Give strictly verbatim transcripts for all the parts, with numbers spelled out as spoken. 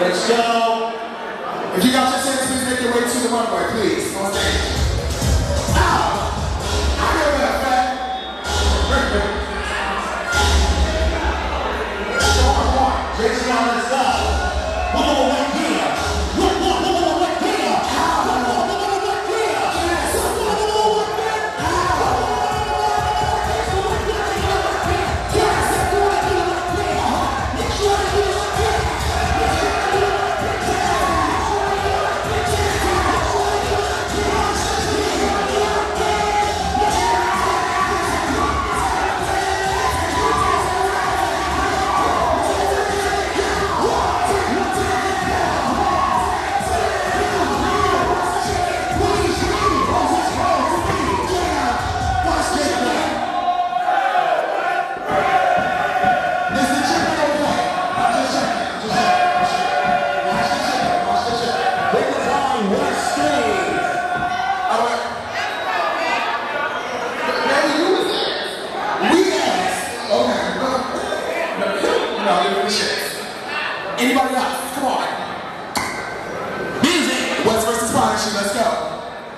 Let's go. If you got your chance, please make your way to the runway, please. On stage. Ow! I hear that, fat. Come on, Jason, let's go. One more right here. One more, one more right here. One more, one more right here. One more, one more right there. Anybody else? Come on. Music. West versus Bangy. Let's go.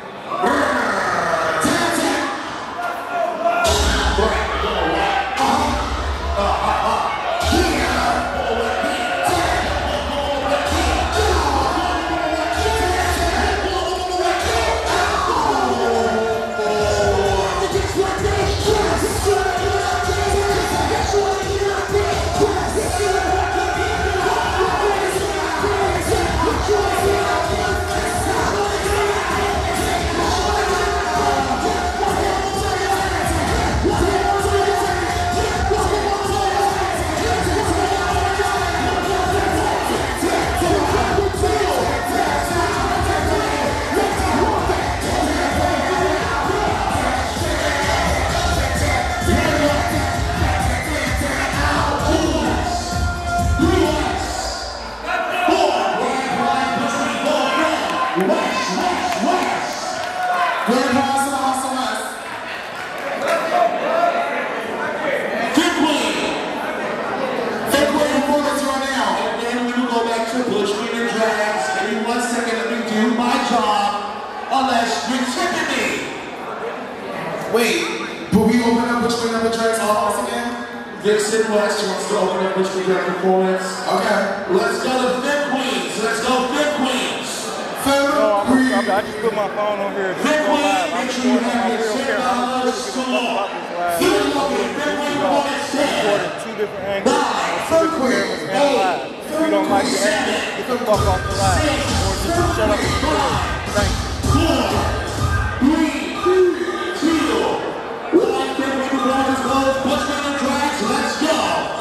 Wait, will we open up Bquid number tracks all once again? Vixxen West wants to open up Bquid track performance. Okay. Let's go to Fem Queens. Let's go Fem Queens. Fem Queens. I just put my phone over here. Fem Queens, make sure you have your ten dollars score. Fem Queens, Fem Queens, recording two different angles. Fem Queens, eight. If you don't like the angle, get the fuck off the live. Or just shut up and record. Thank you.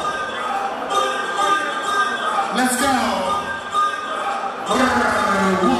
Let's go.